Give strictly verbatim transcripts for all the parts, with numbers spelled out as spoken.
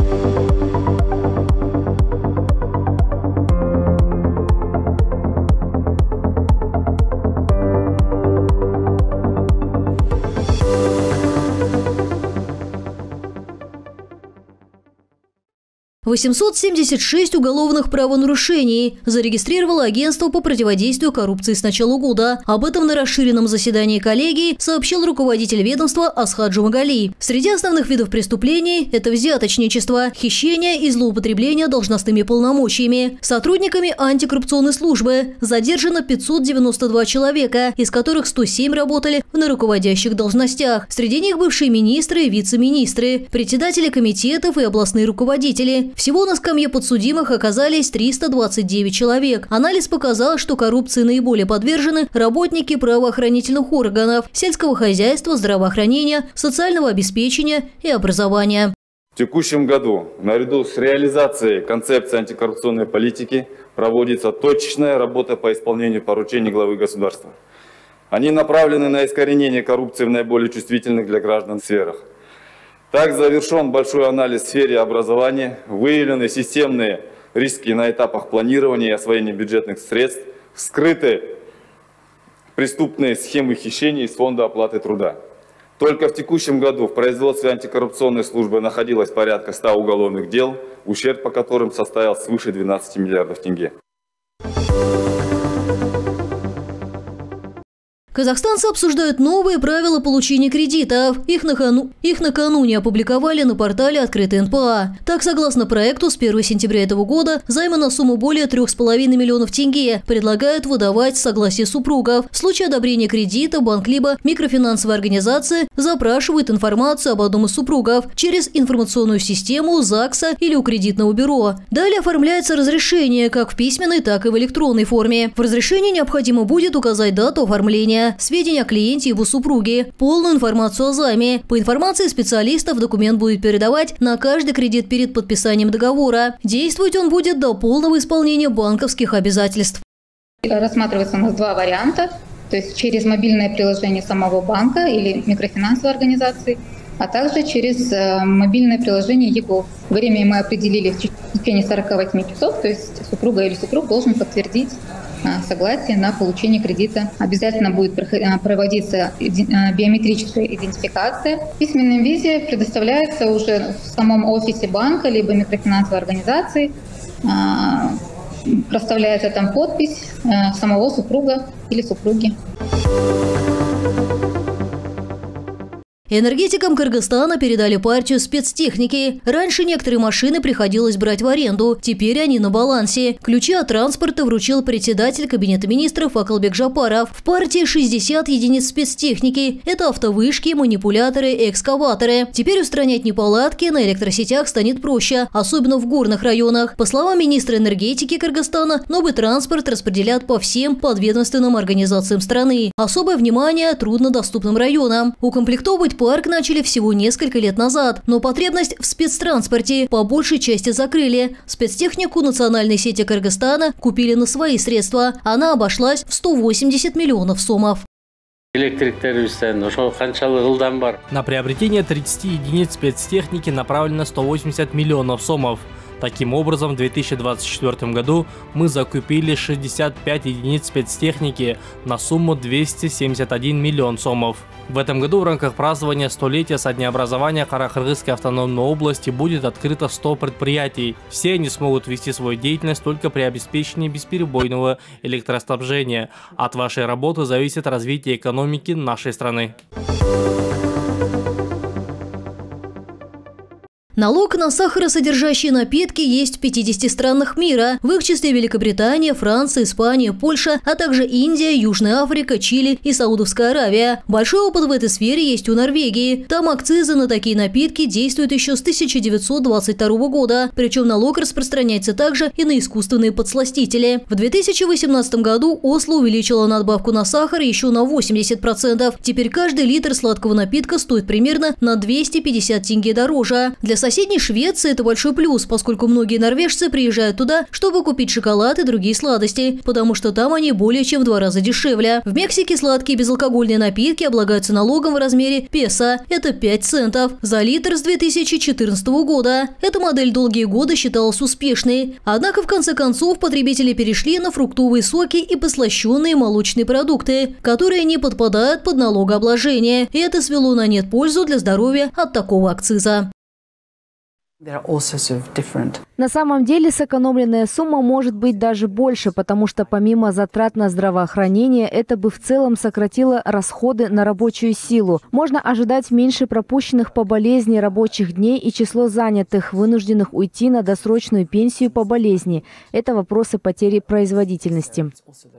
восемьсот семьдесят шесть уголовных правонарушений зарегистрировало агентство по противодействию коррупции с начала года. Об этом на расширенном заседании коллегии сообщил руководитель ведомства Асхат Джумагали. Среди основных видов преступлений – это взяточничество, хищение и злоупотребление должностными полномочиями. Сотрудниками антикоррупционной службы задержано пятьсот девяносто два человека, из которых сто семь работали на руководящих должностях. Среди них бывшие министры и вице-министры, председатели комитетов и областные руководители. Всего на скамье подсудимых оказались триста двадцать девять человек. Анализ показал, что коррупции наиболее подвержены работники правоохранительных органов, сельского хозяйства, здравоохранения, социального обеспечения и образования. В текущем году наряду с реализацией концепции антикоррупционной политики проводится точечная работа по исполнению поручений главы государства. Они направлены на искоренение коррупции в наиболее чувствительных для граждан сферах. Так завершен большой анализ в сфере образования, выявлены системные риски на этапах планирования и освоения бюджетных средств, вскрыты преступные схемы хищений из фонда оплаты труда. Только в текущем году в производстве антикоррупционной службы находилось порядка ста уголовных дел, ущерб по которым составил свыше двенадцати миллиардов тенге. Казахстанцы обсуждают новые правила получения кредитов. Их, накану... Их накануне опубликовали на портале «Открытый эн пэ а». Так, согласно проекту, с первого сентября этого года займы на сумму более трёх с половиной миллионов тенге предлагают выдавать с согласия супругов. В случае одобрения кредита банк либо микрофинансовая организация запрашивает информацию об одном из супругов через информационную систему ЗАГСа или у кредитного бюро. Далее оформляется разрешение как в письменной, так и в электронной форме. В разрешении необходимо будет указать дату оформления, сведения о клиенте и его супруге, полную информацию о займе. По информации специалистов документ будет передавать на каждый кредит перед подписанием договора. Действовать он будет до полного исполнения банковских обязательств. Рассматривается у нас два варианта, то есть через мобильное приложение самого банка или микрофинансовой организации, а также через мобильное приложение ЕГО. Время мы определили в течение сорока восьми часов, то есть супруга или супруг должен подтвердить согласие на получение кредита. Обязательно будет проводиться биометрическая идентификация. В письменном виде предоставляется уже в самом офисе банка либо микрофинансовой организации. Проставляется там подпись самого супруга или супруги. Энергетикам Кыргызстана передали партию спецтехники. Раньше некоторые машины приходилось брать в аренду, теперь они на балансе. Ключи от транспорта вручил председатель Кабинета министров Акылбек Жапаров. В партии шестьдесят единиц спецтехники. Это автовышки, манипуляторы и экскаваторы. Теперь устранять неполадки на электросетях станет проще, особенно в горных районах. По словам министра энергетики Кыргызстана, новый транспорт распределят по всем подведомственным организациям страны. Особое внимание труднодоступным районам. Укомплектовывать парк начали всего несколько лет назад, но потребность в спецтранспорте по большей части закрыли. Спецтехнику национальной сети Кыргызстана купили на свои средства. Она обошлась в сто восемьдесят миллионов сомов. На приобретение тридцати единиц спецтехники направлено сто восемьдесят миллионов сомов. Таким образом, в две тысячи двадцать четвёртом году мы закупили шестьдесят пять единиц спецтехники на сумму двести семьдесят один миллион сомов. В этом году в рамках празднования столетия со дня образования Каракыргызской автономной области будет открыто сто предприятий. Все они смогут вести свою деятельность только при обеспечении бесперебойного электроснабжения. От вашей работы зависит развитие экономики нашей страны. Налог на сахаросодержащие напитки есть в пятидесяти странах мира. В их числе Великобритания, Франция, Испания, Польша, а также Индия, Южная Африка, Чили и Саудовская Аравия. Большой опыт в этой сфере есть у Норвегии. Там акцизы на такие напитки действуют еще с тысяча девятьсот двадцать второго года. Причем налог распространяется также и на искусственные подсластители. В две тысячи восемнадцатом году Осло увеличила надбавку на сахар еще на восемьдесят процентов. Теперь каждый литр сладкого напитка стоит примерно на двести пятьдесят тенге дороже. Для соседней Швеции это большой плюс, поскольку многие норвежцы приезжают туда, чтобы купить шоколад и другие сладости, потому что там они более чем в два раза дешевле. В Мексике сладкие безалкогольные напитки облагаются налогом в размере песо. Это пять центов за литр с две тысячи четырнадцатого года. Эта модель долгие годы считалась успешной. Однако в конце концов потребители перешли на фруктовые соки и послащенные молочные продукты, которые не подпадают под налогообложение. И это свело на нет пользу для здоровья от такого акциза. На самом деле сэкономленная сумма может быть даже больше, потому что помимо затрат на здравоохранение, это бы в целом сократило расходы на рабочую силу. Можно ожидать меньше пропущенных по болезни рабочих дней и число занятых, вынужденных уйти на досрочную пенсию по болезни. Это вопросы потери производительности.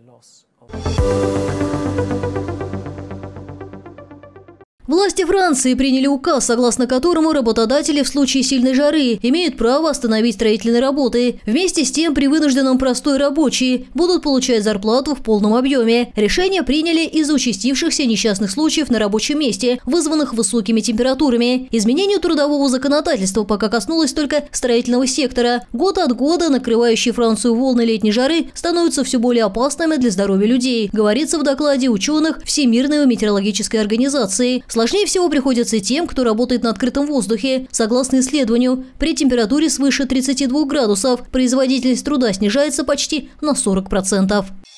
Власти Франции приняли указ, согласно которому работодатели в случае сильной жары имеют право остановить строительные работы. Вместе с тем, при вынужденном простой рабочие будут получать зарплату в полном объеме. Решение приняли из-за участившихся несчастных случаев на рабочем месте, вызванных высокими температурами. Изменению трудового законодательства пока коснулось только строительного сектора. Год от года накрывающие Францию волны летней жары становятся все более опасными для здоровья людей, говорится в докладе ученых Всемирной метеорологической организации. Сложнее всего приходится тем, кто работает на открытом воздухе. Согласно исследованию, при температуре свыше тридцати двух градусов производительность труда снижается почти на сорок процентов.